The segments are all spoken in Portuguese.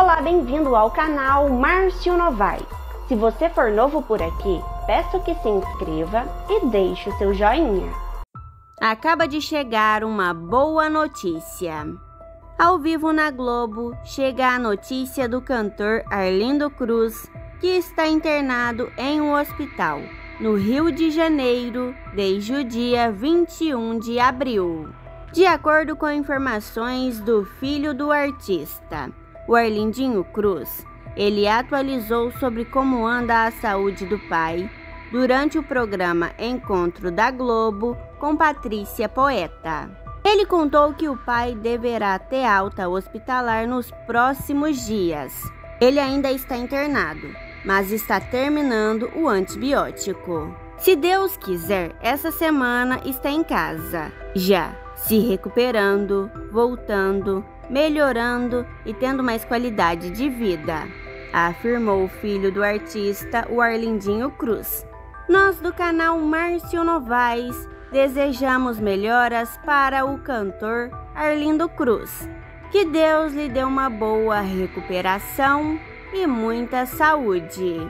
Olá, bem-vindo ao canal Márcio Novaes. Se você for novo por aqui, peço que se inscreva e deixe o seu joinha. Acaba de chegar uma boa notícia. Ao vivo na Globo, chega a notícia do cantor Arlindo Cruz, que está internado em um hospital, no Rio de Janeiro, desde o dia 21 de abril. De acordo com informações do filho do artista, o Arlindinho Cruz, ele atualizou sobre como anda a saúde do pai durante o programa Encontro da Globo com Patrícia Poeta. Ele contou que o pai deverá ter alta hospitalar nos próximos dias. Ele ainda está internado, mas está terminando o antibiótico. Se Deus quiser, essa semana está em casa, já se recuperando, voltando, melhorando e tendo mais qualidade de vida, afirmou o filho do artista, o Arlindinho Cruz. Nós do canal Márcio Novaes desejamos melhoras para o cantor Arlindo Cruz. Que Deus lhe dê uma boa recuperação e muita saúde.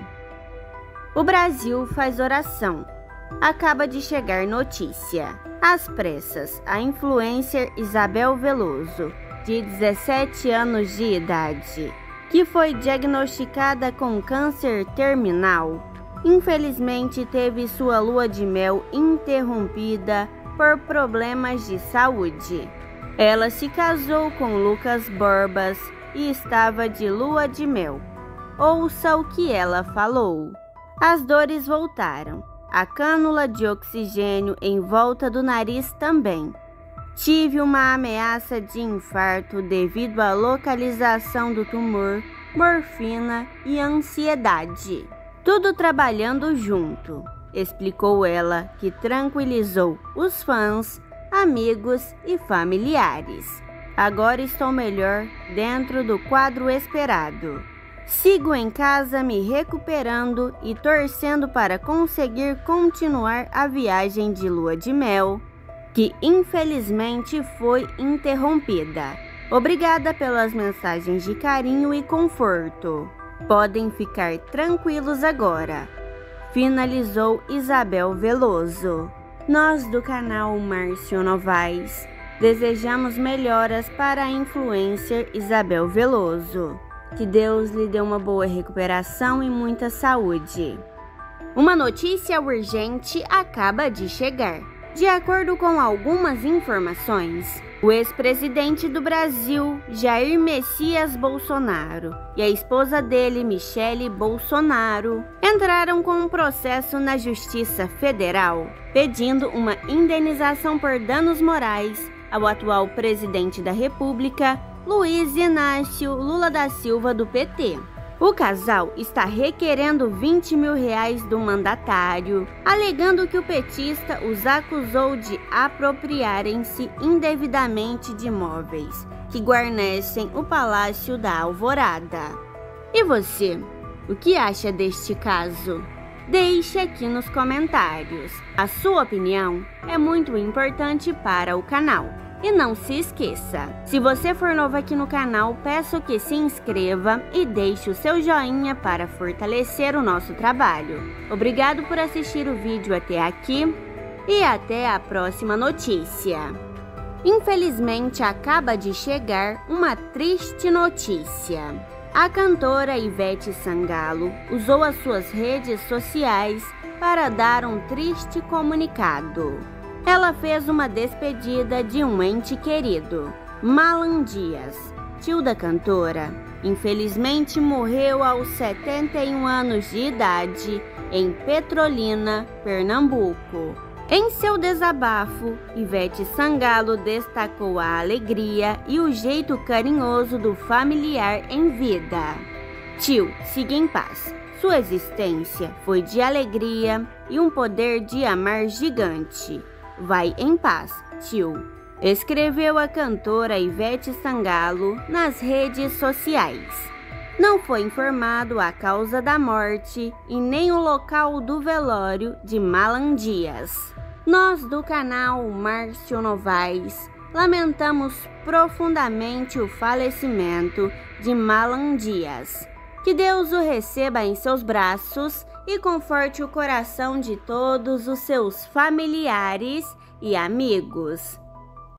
O Brasil faz oração. Acaba de chegar notícia. Às pressas, a influencer Isabel Veloso, de 17 anos de idade, que foi diagnosticada com câncer terminal, infelizmente teve sua lua de mel interrompida por problemas de saúde. Ela se casou com Lucas Borbas e estava de lua de mel. Ouça o que ela falou. As dores voltaram. A cânula de oxigênio em volta do nariz também. Tive uma ameaça de infarto devido à localização do tumor, morfina e ansiedade. Tudo trabalhando junto, explicou ela, que tranquilizou os fãs, amigos e familiares. Agora estou melhor dentro do quadro esperado. Sigo em casa me recuperando e torcendo para conseguir continuar a viagem de lua de mel, que infelizmente foi interrompida. Obrigada pelas mensagens de carinho e conforto. Podem ficar tranquilos agora, finalizou Isabel Veloso. Nós do canal Márcio Novaes desejamos melhoras para a influencer Isabel Veloso. Que Deus lhe dê uma boa recuperação e muita saúde. Uma notícia urgente acaba de chegar. De acordo com algumas informações, o ex-presidente do Brasil, Jair Messias Bolsonaro, e a esposa dele, Michele Bolsonaro, entraram com um processo na Justiça Federal, pedindo uma indenização por danos morais ao atual presidente da República, Luiz Inácio Lula da Silva, do PT. O casal está requerendo R$20 mil do mandatário, alegando que o petista os acusou de apropriarem-se indevidamente de imóveis que guarnecem o Palácio da Alvorada. E você, o que acha deste caso? Deixe aqui nos comentários. A sua opinião é muito importante para o canal. E não se esqueça, se você for novo aqui no canal, peço que se inscreva e deixe o seu joinha para fortalecer o nosso trabalho. Obrigado por assistir o vídeo até aqui e até a próxima notícia. Infelizmente, acaba de chegar uma triste notícia. A cantora Ivete Sangalo usou as suas redes sociais para dar um triste comunicado. Ela fez uma despedida de um ente querido, Malan Dias, tio da cantora. Infelizmente morreu aos 71 anos de idade em Petrolina, Pernambuco. Em seu desabafo, Ivete Sangalo destacou a alegria e o jeito carinhoso do familiar em vida. Tio, siga em paz. Sua existência foi de alegria e um poder de amar gigante. Vai em paz, tio, escreveu a cantora Ivete Sangalo nas redes sociais. Não foi informado a causa da morte e nem o local do velório de Malan Dias. Nós do canal Márcio Novaes lamentamos profundamente o falecimento de Malan Dias. Que Deus o receba em seus braços e conforte o coração de todos os seus familiares e amigos.